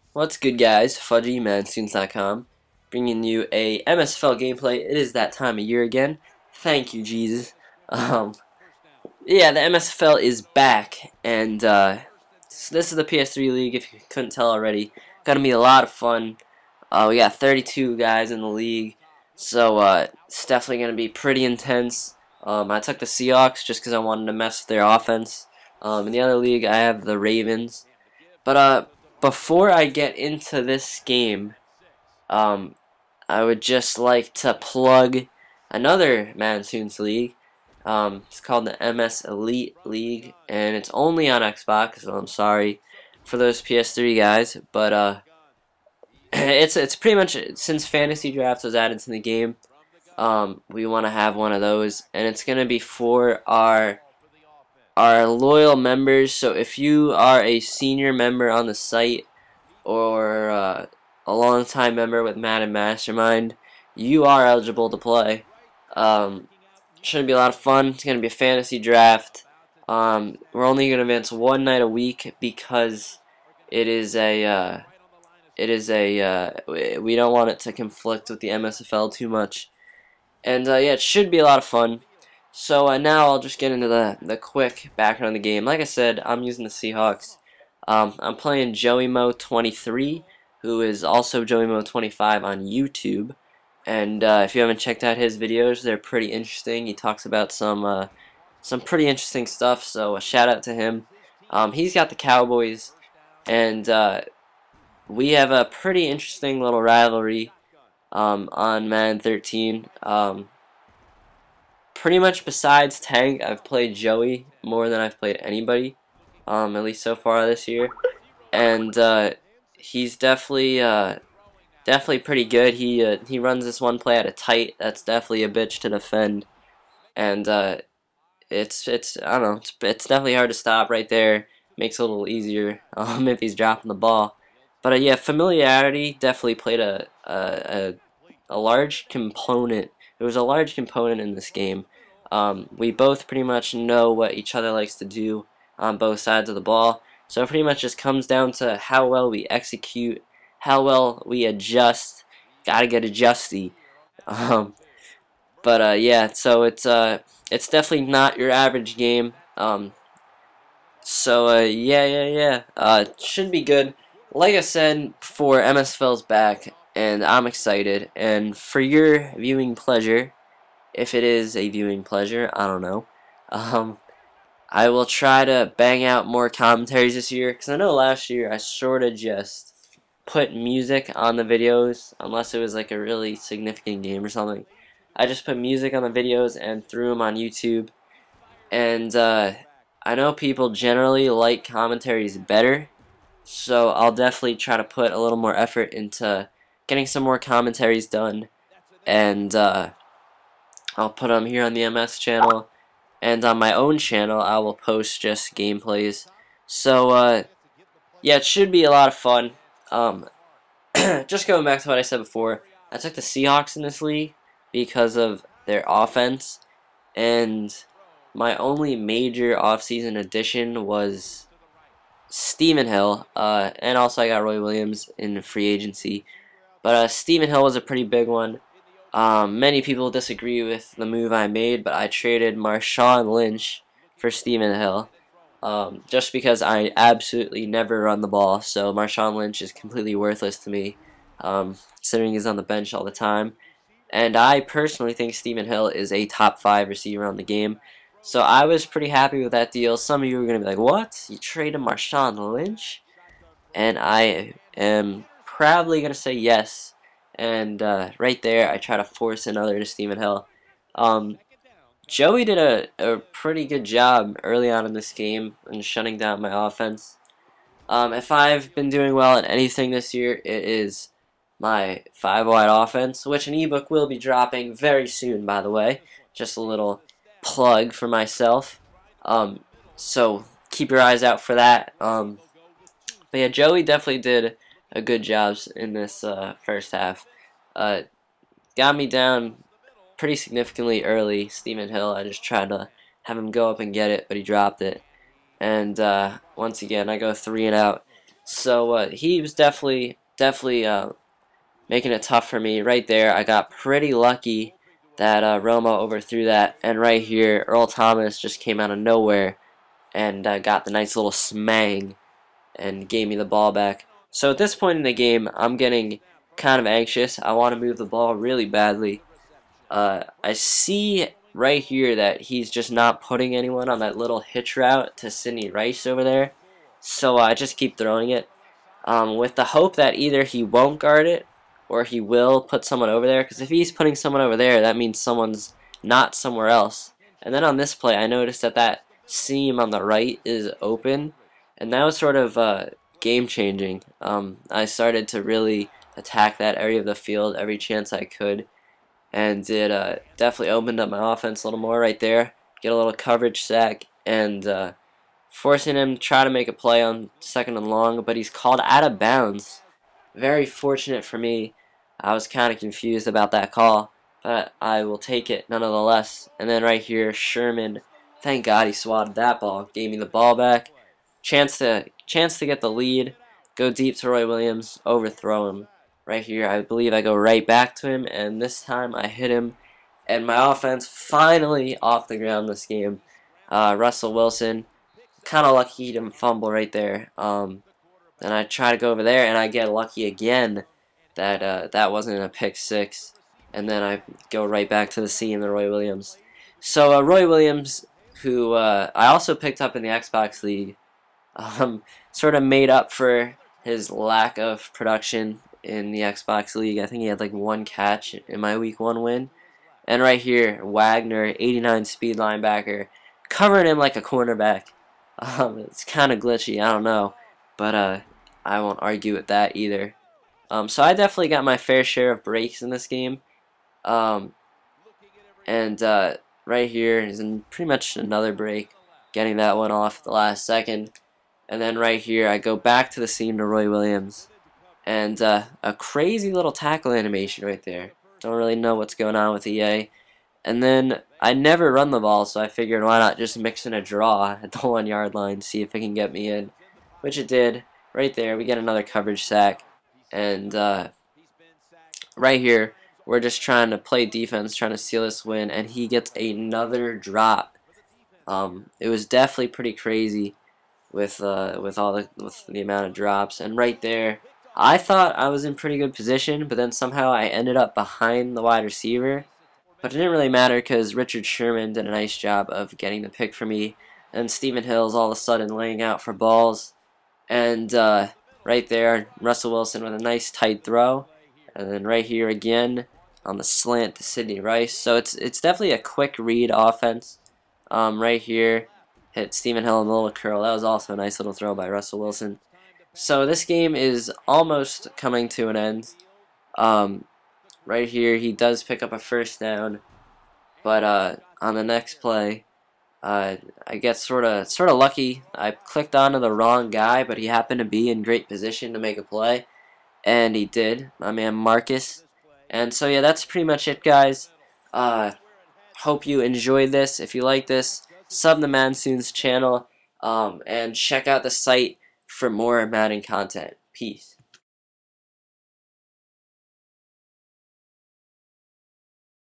What's good, guys? Fudgy, MadStudents.com, bringing you a MSFL gameplay. It is that time of year again. Thank you, Jesus. Um, yeah, the MSFL is back, and this is the PS3 League, if you couldn't tell already. Gonna be a lot of fun. We got 32 guys in the league, so it's definitely gonna be pretty intense. I took the Seahawks just because I wanted to mess with their offense. In the other league, I have the Ravens. But before I get into this game, um, I would just like to plug another Madden League. It's called the MS Elite League, and it's only on Xbox. So I'm sorry for those PS3 guys, but it's pretty much since Fantasy Draft was added to the game. We want to have one of those, and it's gonna be for our loyal members. So if you are a senior member on the site or a long time member with Madden Mastermind, you are eligible to play. Should be a lot of fun. It's going to be a fantasy draft. We're only going to advance one night a week because it is we don't want it to conflict with the MSFL too much. And yeah, it should be a lot of fun. So now I'll just get into the quick background of the game. Like I said, I'm using the Seahawks. I'm playing JoeyMo23, who is also JoeyMo25 on YouTube. And if you haven't checked out his videos, they're pretty interesting. He talks about some pretty interesting stuff. So a shout out to him. He's got the Cowboys, and we have a pretty interesting little rivalry on Madden 13. Pretty much besides Tank, I've played Joey more than I've played anybody, at least so far this year, and he's definitely pretty good. He runs this one play at a tight that's definitely a bitch to defend, and it's I don't know, it's definitely hard to stop right there. Makes it a little easier if he's dropping the ball, but yeah, familiarity definitely played a large component. It was a large component in this game. We both pretty much know what each other likes to do on both sides of the ball. So it pretty much just comes down to how well we execute, how well we adjust. Gotta get adjusty. Um, but yeah, so it's definitely not your average game. So yeah. It should be good. Like I said, for MSFL's back, and I'm excited. And for your viewing pleasure, if it is a viewing pleasure, I don't know. I will try to bang out more commentaries this year, because I know last year I sort of just put music on the videos, unless it was like a really significant game or something. I just put music on the videos and threw them on YouTube, and I know people generally like commentaries better, so I'll definitely try to put a little more effort into getting some more commentaries done, and I'll put them here on the MS channel, and on my own channel I will post just gameplays. So yeah, it should be a lot of fun. Just going back to what I said before, I took the Seahawks in this league because of their offense, and my only major offseason addition was Steven Hill, and also I got Roy Williams in free agency. But Steven Hill was a pretty big one. Many people disagree with the move I made, but I traded Marshawn Lynch for Steven Hill, just because I absolutely never run the ball. So Marshawn Lynch is completely worthless to me, considering he's on the bench all the time. And I personally think Steven Hill is a top 5 receiver on the game. So I was pretty happy with that deal. Some of you are going to be like, what? You traded Marshawn Lynch? And I am proudly going to say yes. And right there, I try to force another to Steven Hill. Joey did a pretty good job early on in this game in shutting down my offense. If I've been doing well at anything this year, it is my 5-wide offense, which an ebook will be dropping very soon, by the way. Just a little plug for myself. So keep your eyes out for that. But yeah, Joey definitely did a good job in this first half. Got me down pretty significantly early. Steven Hill, I just tried to have him go up and get it, but he dropped it. And once again, I go 3 and out. So he was definitely making it tough for me right there. I got pretty lucky that Romo overthrew that, and right here Earl Thomas just came out of nowhere and got the nice little smang and gave me the ball back. So at this point in the game, I'm getting kind of anxious. I want to move the ball really badly. I see right here that he's just not putting anyone on that little hitch route to Sidney Rice over there. So I just keep throwing it with the hope that either he won't guard it or he will put someone over there. Because if he's putting someone over there, that means someone's not somewhere else. And then on this play, I noticed that that seam on the right is open. And that was sort of game-changing. I started to really attack that area of the field every chance I could. And it definitely opened up my offense a little more right there. Get a little coverage sack and forcing him to try to make a play on 2nd and long, but he's called out of bounds. Very fortunate for me. I was kind of confused about that call, but I will take it nonetheless. And then right here, Sherman, thank God he swatted that ball, gave me the ball back. Chance to get the lead, go deep to Roy Williams, overthrow him. Right here, I believe I go right back to him, and this time I hit him, and my offense finally off the ground this game. Russell Wilson, kind of lucky he didn't fumble right there. Then I try to go over there, and I get lucky again that that wasn't a pick six. And then I go right back to the seam, the Roy Williams. So Roy Williams, who I also picked up in the Xbox League, sort of made up for his lack of production in the Xbox League. I think he had like 1 catch in my week 1 win. And right here, Wagner, 89 speed linebacker, covering him like a cornerback. It's kind of glitchy, I don't know, but I won't argue with that either. So I definitely got my fair share of breaks in this game. And right here is pretty much another break, getting that one off at the last second. And then right here, I go back to the seam to Roy Williams. And a crazy little tackle animation right there. Don't really know what's going on with EA. And then I never run the ball, so I figured why not just mix in a draw at the 1 yard line, see if it can get me in. Which it did. Right there, we get another coverage sack. And right here, we're just trying to play defense, trying to steal this win, and he gets another drop. It was definitely pretty crazy with the amount of drops. And right there, I thought I was in pretty good position, but then somehow I ended up behind the wide receiver. But it didn't really matter because Richard Sherman did a nice job of getting the pick for me. And Stephen Hill's all of a sudden laying out for balls. And right there, Russell Wilson with a nice tight throw. And then right here again on the slant to Sidney Rice. So it's definitely a quick read offense. Right here, hit Stephen Hill in the little curl. That was also a nice little throw by Russell Wilson. So this game is almost coming to an end. Right here, he does pick up a first down, but on the next play, I get sort of lucky. I clicked onto the wrong guy, but he happened to be in great position to make a play, and he did. My man Marcus. And so yeah, that's pretty much it, guys. Hope you enjoyed this. If you like this, sub the Mansoons channel, and check out the site for more Madden content. Peace.